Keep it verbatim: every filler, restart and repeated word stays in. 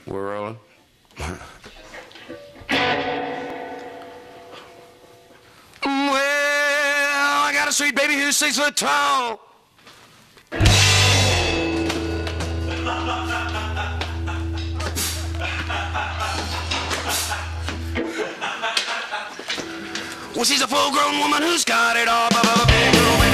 We're rolling. Well, I got a sweet baby who's six foot tall. Well, she's a full-grown woman who's got it all. Big girl,